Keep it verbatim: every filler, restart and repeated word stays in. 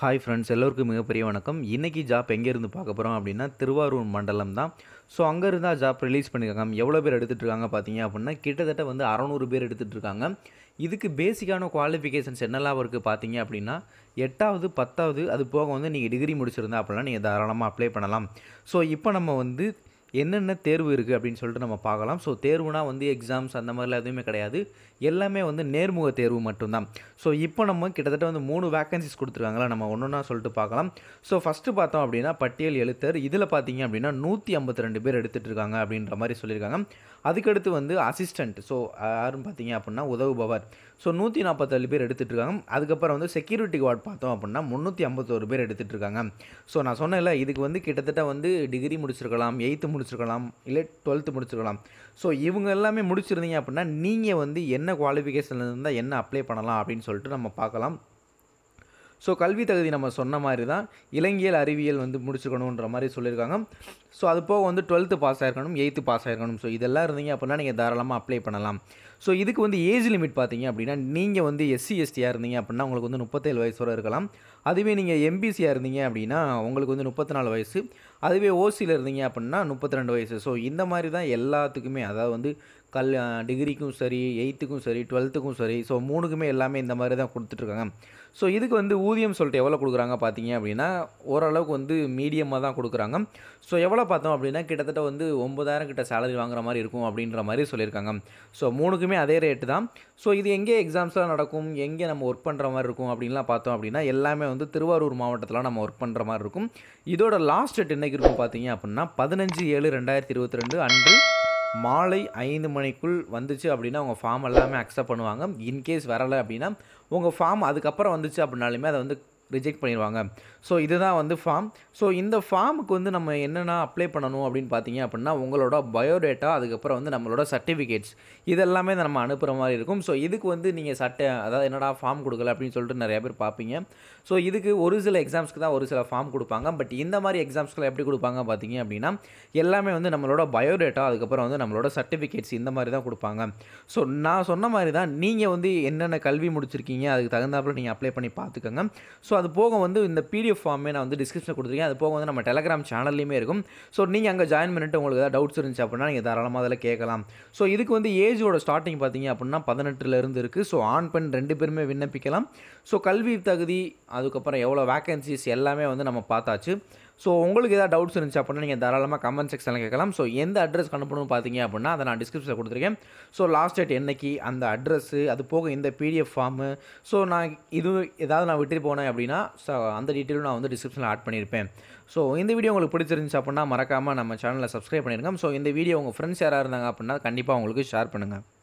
Hi friends, எல்லோருக்கும் மிகப்பெரிய வணக்கம். இன்றைக்கி ஜாப் எங்கேருந்து பார்க்க போகிறோம் அப்படின்னா திருவாரூர் மண்டலம் தான். ஸோ அங்கே இருந்தால் ஜாப் ரிலீஸ் பண்ணியிருக்காங்க. எவ்வளோ பேர் எடுத்துகிட்டு இருக்காங்க பார்த்தீங்க அப்படின்னா கிட்டத்தட்ட வந்து அறநூறு பேர் எடுத்துகிட்டு இருக்காங்க. இதுக்கு பேசிக்கான குவாலிஃபிகேஷன்ஸ் என்னெல்லாம் இருக்குது பார்த்தீங்க அப்படின்னா எட்டாவது பத்தாவது அது போக வந்து நீங்கள் டிகிரி முடிச்சிருந்தா அப்படின்னா நீங்கள் தாராளமாக அப்ளை பண்ணலாம். ஸோ இப்போ நம்ம வந்து என்னென்ன தேர்வு இருக்குது அப்படின்னு சொல்லிட்டு நம்ம பார்க்கலாம். ஸோ தேர்வுனா வந்து எக்ஸாம்ஸ் அந்த மாதிரிலாம் எதுவுமே கிடையாது, எல்லாமே வந்து நேர்முக தேர்வு மட்டும்தான். ஸோ இப்போ நம்ம கிட்டத்தட்ட வந்து மூணு வேக்கன்சிஸ் கொடுத்துருக்காங்களா, நம்ம ஒன்று ஒன்றா சொல்லிட்டு பார்க்கலாம். ஸோ ஃபஸ்ட்டு பார்த்தோம் அப்படின்னா பட்டியல் எழுத்தர், இதில் பார்த்தீங்க அப்படின்னா நூற்றி ஐம்பத்தி ரெண்டு பேர் எடுத்துகிட்டு இருக்காங்க அப்படின்ற மாதிரி சொல்லியிருக்காங்க. அதுக்கடுத்து வந்து அசிஸ்டண்ட், ஸோ யாருன்னு பார்த்தீங்க அப்படின்னா உதவுபவர், ஸோ நூற்றி நாற்பத்தேழு பேர் எடுத்துகிட்டு இருக்காங்க. அதுக்கப்புறம் வந்து செக்யூரிட்டி கார்டு பார்த்தோம் அப்படின்னா முந்நூற்றி ஐம்பத்தோரு பேர் எடுத்துகிட்டு இருக்காங்க. ஸோ நான் சொன்னேன்ல, இதுக்கு வந்து கிட்டத்தட்ட வந்து டிகிரி முடிச்சிருக்கலாம், எயித்து முடிச்சிருக்கலாம், இல்லை டுவெல்த்து முடிச்சிருக்கலாம். ஸோ இவங்க எல்லாமே முடிச்சிருந்தீங்க அப்படின்னா நீங்கள் வந்து என்ன குவாலிஃபிகேஷனில் இருந்தால் என்ன அப்ளை பண்ணலாம் அப்படின்னு சொல்லிட்டு நம்ம பார்க்கலாம். ஸோ கல்வி தகுதி நம்ம சொன்ன மாதிரி தான், இலங்கியல் அறிவியல் வந்து முடிச்சுக்கணுன்ற மாதிரி சொல்லியிருக்காங்க. ஸோ அது போக வந்து டுவெல்த்து பாஸ் ஆகிருக்கணும், எயித்து பாஸ் ஆகிருக்கணும். ஸோ இதெல்லாம் இருந்தீங்க அப்படின்னா நீங்கள் தாராளமாக அப்ளை பண்ணலாம். ஸோ இதுக்கு வந்து ஏஜ் லிமிட் பார்த்தீங்க அப்படின்னா நீங்கள் வந்து எஸ்சி எஸ்டியாக இருந்தீங்க அப்படின்னா உங்களுக்கு வந்து முப்பத்தேழு வயசு வரை இருக்கலாம். அதுவே நீங்கள் எம்பிசியாக இருந்தீங்க அப்படின்னா உங்களுக்கு வந்து முப்பத்தி நாலு வயசு. அதுவே ஓசியில் இருந்தீங்க அப்படின்னா முப்பத்தி ரெண்டு வயசு. ஸோ இந்த மாதிரி தான் எல்லாத்துக்குமே, அதாவது வந்து கல் டிகிரிக்கும் சரி, எயித்துக்கும் சரி, டுவெல்த்துக்கும் சரி, ஸோ மூணுக்குமே எல்லாமே இந்த மாதிரி தான் கொடுத்துட்ருக்காங்க. ஸோ இதுக்கு வந்து ஊதியம் சொல்லிட்டு எவ்வளோ கொடுக்குறாங்க பார்த்தீங்க அப்படின்னா ஓரளவுக்கு வந்து மீடியமாக தான் கொடுக்குறாங்க. ஸோ எவ்வளோ பார்த்தோம் அப்படின்னா கிட்டத்தட்ட வந்து ஒம்பதாயிரம் கிட்ட சேலரி வாங்குற மாதிரி இருக்கும் அப்படின்ற மாதிரி சொல்லியிருக்காங்க. ஸோ மூணுக்குமே அதே ரேட்டு தான். ஸோ இது எங்கே எக்ஸாம்ஸ்லாம் நடக்கும், எங்கே நம்ம ஒர்க் பண்ணுற மாதிரி இருக்கும் அப்படின்லாம் பார்த்தோம் அப்படின்னா எல்லாமே வந்து திருவாரூர் மாவட்டத்தில் நம்ம ஒர்க் பண்ணுற மாதிரி இருக்கும். இதோட லாஸ்ட் டேட் என்னைக்கு இருக்கும் பார்த்தீங்க அப்படின்னா பதினஞ்சு ஏழு ரெண்டாயிரத்தி இருபத்தி ரெண்டு அன்று மாலை ஐந்து மணிக்குள் வந்துச்சு அப்படின்னா உங்கள் ஃபார்ம் எல்லாமே அக்செப்ட் பண்ணுவாங்க. இன்கேஸ் வரலை அப்படின்னா உங்கள் ஃபார்ம் அதுக்கப்புறம் வந்துச்சு அப்படின்னாலுமே அதை வந்து ரிஜெக்ட் பண்ணிடுவாங்க. ஸோ இதுதான் வந்து ஃபார்ம். ஸோ இந்த ஃபார்முக்கு வந்து நம்ம என்னென்ன அப்ளை பண்ணணும் அப்படின்னு பார்த்தீங்க அப்படின்னா உங்களோட பயோடேட்டா, அதுக்கப்புறம் வந்து நம்மளோட சர்டிஃபிகேட்ஸ், இதெல்லாமே நம்ம அனுப்புகிற மாதிரி இருக்கும். ஸோ இதுக்கு வந்து நீங்கள் சட்டை, அதாவது என்னடா ஃபார்ம் கொடுக்கல அப்படின்னு சொல்லிட்டு நிறைய பேர் பார்ப்பீங்க. ஸோ இதுக்கு ஒரு சில எக்ஸாம்ஸ்க்கு தான் ஒரு சில ஃபார்ம் கொடுப்பாங்க. பட் இந்த மாதிரி எக்ஸாம்ஸ்க்குலாம் எப்படி கொடுப்பாங்க பார்த்தீங்க அப்படின்னா எல்லாமே வந்து நம்மளோட பயோடேட்டா, அதுக்கப்புறம் வந்து நம்மளோட சர்டிஃபிகேட்ஸ், இந்த மாதிரி தான் கொடுப்பாங்க. ஸோ நான் சொன்ன மாதிரி தான் நீங்கள் வந்து என்னென்ன கல்வி முடிச்சிருக்கீங்க அதுக்கு தகுந்தாப்பில் நீங்கள் அப்ளை பண்ணி பார்த்துக்கோங்க. ஸோ அது போக வந்து இந்த பிடிஎஃப் ஃபார்மே நான் வந்து டிஸ்கிரிப்ஷனில் கொடுத்துருக்கேன். அது போக வந்து நம்ம டெலகிராம் சேனல்லையுமே இருக்கும். ஸோ நீங்கள் அங்கே ஜாயின் பண்ணிட்டு உங்களுக்கு ஏதாவது டவுட்ஸ் இருந்துச்சு அப்படின்னா நீங்கள் தாராளமாக அதில் கேட்கலாம். ஸோ இதுக்கு வந்து ஏஜோட ஸ்டார்டிங் பார்த்தீங்க அப்படின்னா பதினெட்டுலேருந்து இருக்குது. ஸோ ஆண் பெண் ரெண்டு பேருமே விண்ணப்பிக்கலாம். ஸோ கல்வி தகுதி, அதுக்கப்புறம் எவ்வளோ வேக்கன்சிஸ் எல்லாமே வந்து நம்ம பார்த்தாச்சு. ஸோ உங்களுக்கு ஏதாவது டவுட்ஸ் இருந்துச்சு அப்படின்னா நீங்கள் தாராளமாக கமெண்ட் செக்ஷனில் கேட்கலாம். ஸோ எந்த அட்ரஸ் அனுப்பணும்னு பார்த்தீங்க அப்படின்னா அதை நான் டிஸ்கிரிப்ஷனில் கொடுத்துருக்கேன். ஸோ லாஸ்ட் டேட் என்னைக்கு, அந்த அட்ரஸ்ஸு, அது போக இந்த பிடிஎஃப் ஃபார்மு, ஸோ நான் இது ஏதாவது நான் விட்டுட்டு போனேன் அப்படின்னா ஸோ அந்த டீட்டெயிலும் நான் வந்து டிஸ்கிரிப்ஷனில் ஆட் பண்ணியிருப்பேன். ஸோ இந்த வீடியோ உங்களுக்கு பிடிச்சிருந்துச்சு அப்படின்னா மறக்காமல் நம்ம சேனலை சப்ஸ்கிரைப் பண்ணிடுங்க. ஸோ இந்த வீடியோ உங்கள் ஃப்ரெண்ட்ஸ் யாராக இருந்தாங்க அப்படின்னா கண்டிப்பாக உங்களுக்கு ஷேர் பண்ணுங்கள்.